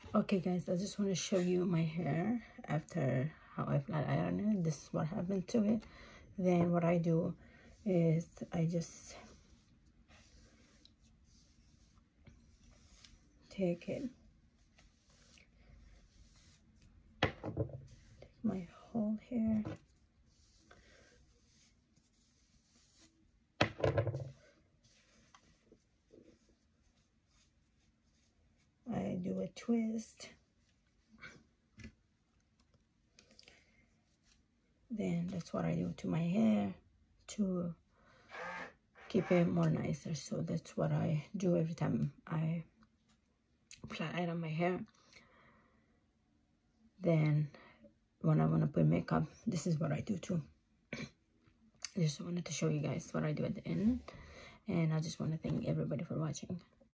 Okay guys, I just want to show you my hair after how I flat iron it. This is what happened to it. Then what I do is I just take my whole hair, I do a twist, then that's what I do to my hair to keep it more nicer. So that's what I do every time I flat iron my hair. Then when I want to put makeup, this is what I do too. I just wanted to show you guys what I do at the end, and I just want to thank everybody for watching.